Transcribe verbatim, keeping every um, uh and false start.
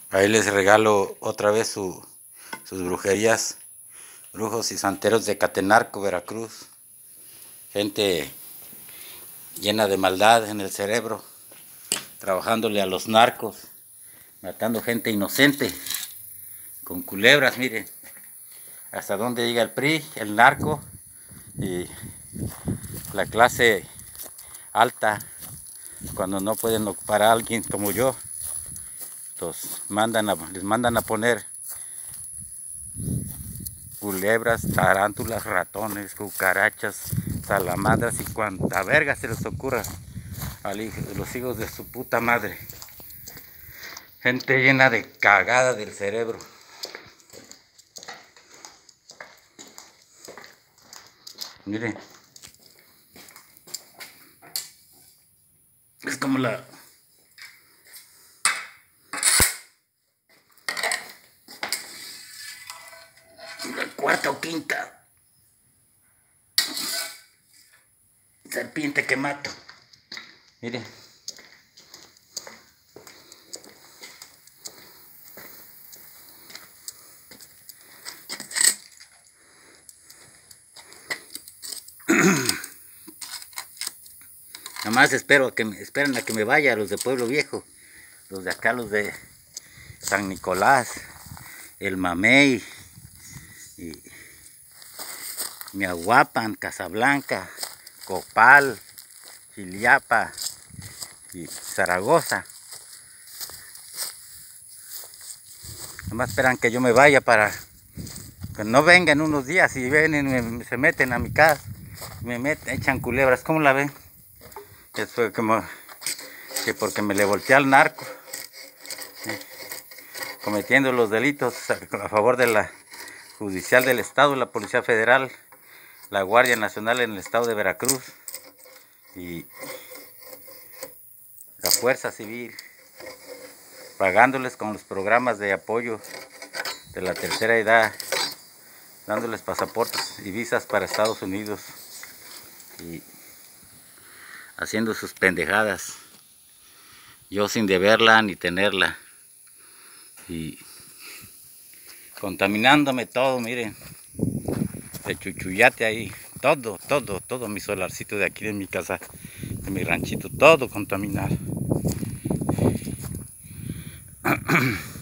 Ahí les regalo otra vez su, sus brujerías, brujos y santeros de Catenarco, Veracruz. Gente llena de maldad en el cerebro, trabajándole a los narcos, matando gente inocente, con culebras, miren. Hasta dónde llega el P R I, el narco y la clase alta, cuando no pueden ocupar a alguien como yo. Entonces, mandan a, les mandan a poner culebras, tarántulas, ratones, cucarachas, salamandras y cuanta verga se les ocurra a los hijos de su puta madre. Gente llena de cagada del cerebro. Miren, es como la la cuarta o quinta serpiente que mato. Miren, nada más espero a que me esperen a que me vaya los de Pueblo Viejo, los de acá, los de San Nicolás, el Mamey y Miahuapan, Casablanca, Copal, Chiliapa y Zaragoza. Nada más esperan que yo me vaya para que no vengan unos días y vienen y me, se meten a mi casa, me meten, echan culebras. ¿Cómo la ven? Eso fue como que porque me le volteé al narco, ¿sí?, cometiendo los delitos a favor de la judicial del estado, la Policía Federal, la Guardia Nacional en el estado de Veracruz y la Fuerza Civil, pagándoles con los programas de apoyo de la tercera edad, dándoles pasaportes y visas para Estados Unidos y haciendo sus pendejadas, yo sin deberla ni tenerla y contaminándome todo. Miren, de chuchuyate ahí, todo, todo, todo mi solarcito de aquí de mi casa, de mi ranchito, todo contaminado.